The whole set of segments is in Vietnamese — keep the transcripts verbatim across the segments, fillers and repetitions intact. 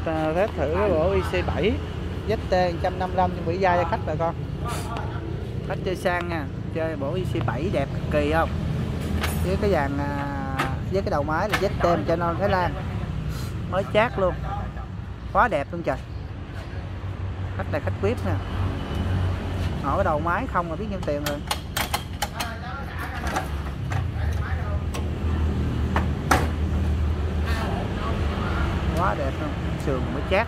test thử cái bộ i xê bảy Z T một trăm năm mươi lăm chuẩn bị da cho khách bà con. Khách chơi sang nha, chơi bộ i xê bảy đẹp cực kỳ không? Với cái dàn với cái đầu máy là Z T một trăm năm mươi Thái Lan. Mới chát luôn. Quá đẹp luôn trời. Khách này khách vi ai pi nè. Hỏi cái đầu máy không mà biết nhiêu tiền rồi. Quá đẹp luôn, sườn mới chát.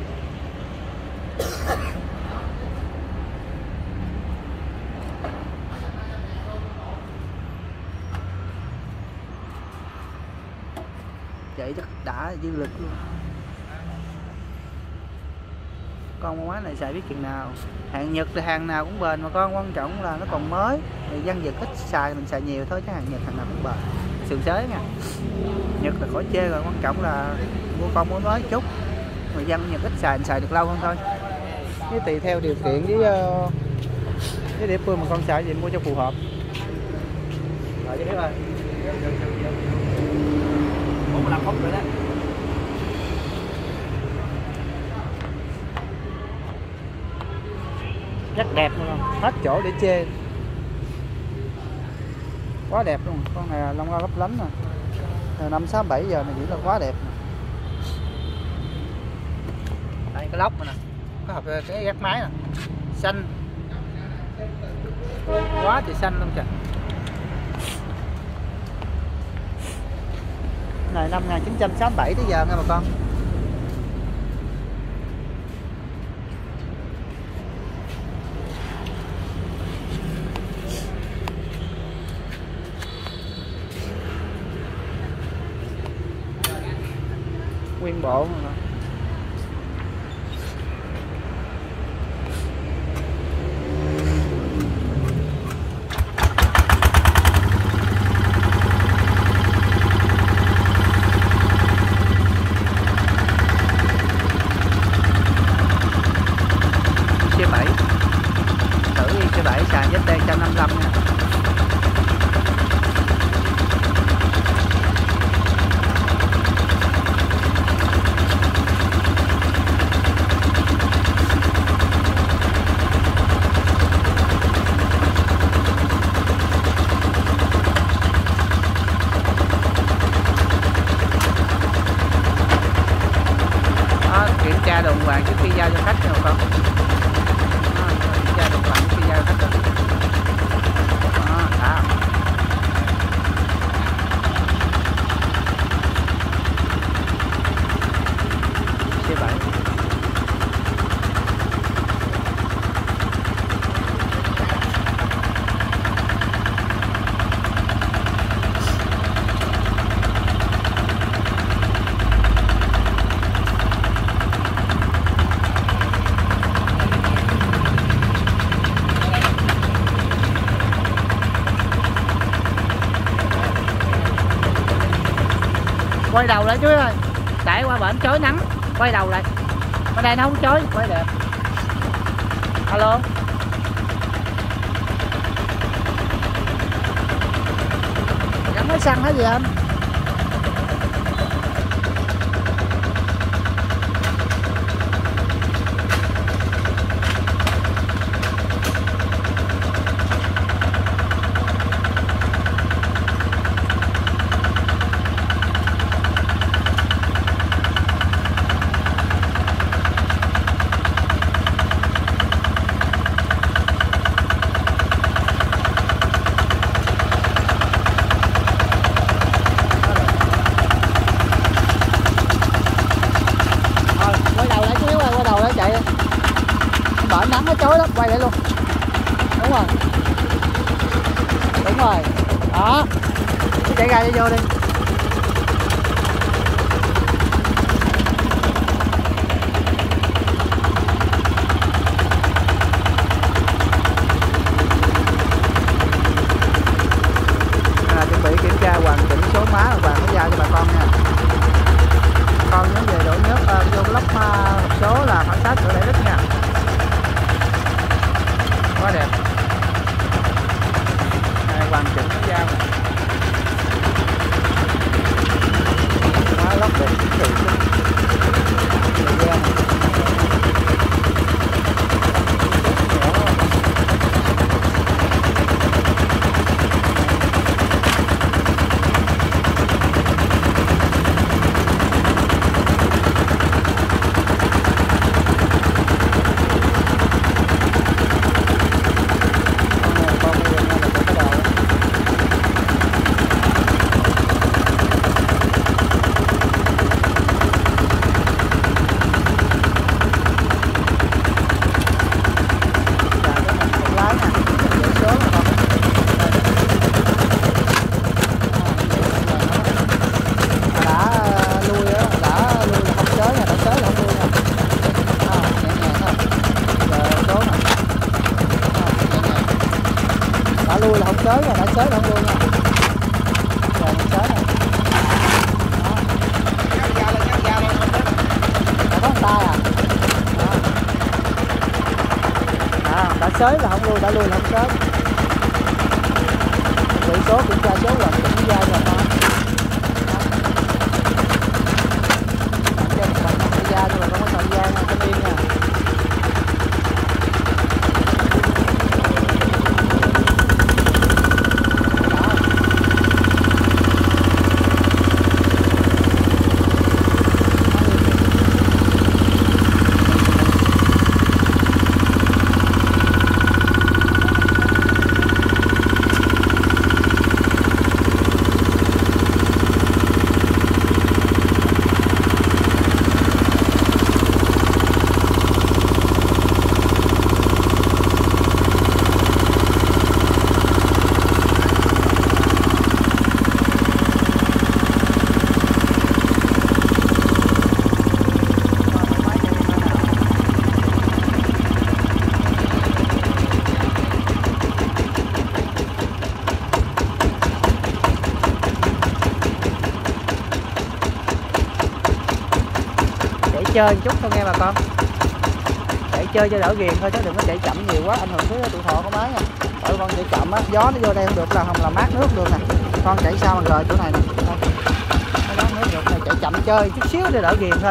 Chạy rất đã dư lực luôn. Con máy này xài biết chừng nào. Hàng Nhật thì hàng nào cũng bền mà con, quan trọng là nó còn mới. Thì dân Nhật ít xài mình xài nhiều thôi chứ hàng Nhật hàng nào cũng bền. Sườn xới nha. Nhật là khỏi chê rồi, quan trọng là mua con muốn nói chút. Người dân Nhật ít xài, xài được lâu hơn thôi. Với tùy theo điều kiện với uh, với địa phương mà con xài gì mua cho phù hợp. Rồi chứ biết ơi. bốn mươi lăm phút rồi đó. Rất đẹp luôn, hết chỗ để chê. Quá đẹp luôn, con này lông la lấp lánh nè. Năm sáu bảy giờ này chỉ là quá đẹp nè. Đây cái lốc này nè, có hợp cái gác máy nè, xanh, quá thì xanh luôn trời. Này năm một nghìn chín trăm sáu mươi bảy tới giờ nha bà con. Nguyên bộ mà. i xê bảy thử i xê bảy xài Z T một trăm năm mươi lăm nha. Kiểm tra đồng hoàng trước khi giao cho khách nha bà con. Kiểm tra đồng hoàng trước khi giao cho khách đó. Đó, đã. i xê bảy. Quay đầu lại chú ơi, chạy qua bển chói nắng, quay đầu lại, bên đây nó không chói, quay đẹp. Alo, gắn máy xăng hả gì anh? Bển nắng nó chói lắm, quay lại luôn. Đúng rồi. Đúng rồi. Đó. Chạy ra cho vô đi. À, chuẩn bị kiểm tra hoàn chỉnh số má và hoàn nó giao cho bà con nha. Con nhớ về đổ nhớt uh, vô lốc uh, số là phản sát sửa lại đít nha. Quá đẹp. Này hoàn chỉnh nó dao này. Quá lóc đẹp. xới không luôn nha. Rồi mình xới này. Đã có một tay à. Đó. À, đã xới là không luôn, đã lui là không xới. Bị số kiểm tra số lần kiểm tra rồi thôi. Cho mình bằng thời gian nhưng mà không có thời gian nha, cho yên nha. Chơi một chút thôi nghe bà con, chạy chơi cho đỡ ghiền thôi chứ đừng có chạy chậm nhiều quá ảnh hưởng tới tuổi thọ của máy nha. Tại con chạy chậm á, gió nó vô đây không được là không là mát nước được nè. Con chạy sao mà rời chỗ này nè, nó mát nước được này, chạy chậm chơi chút xíu để đỡ ghiền thôi.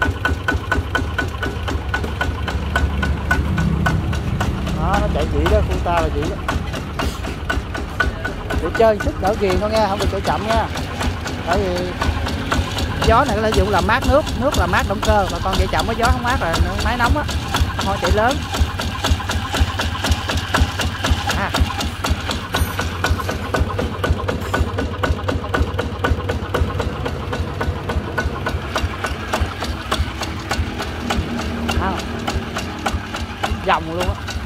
Đó, nó chạy chị đó, khu ta là chị đó. Để chơi sức đỡ ghiền thôi nghe, không được chạy chậm nha. Tại vì gió này có thể dụng làm mát nước, nước là mát động cơ, mà con chạy chậm có gió không mát là máy nóng á, thôi chạy lớn. À. À. Dòng luôn á.